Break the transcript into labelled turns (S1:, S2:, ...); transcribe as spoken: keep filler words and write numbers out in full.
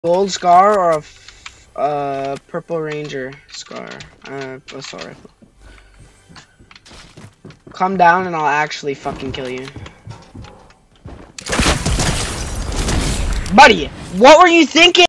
S1: Gold scar or a f uh, purple ranger scar? Uh, assault rifle. Come down and I'll actually fucking kill you. Buddy, what were you thinking?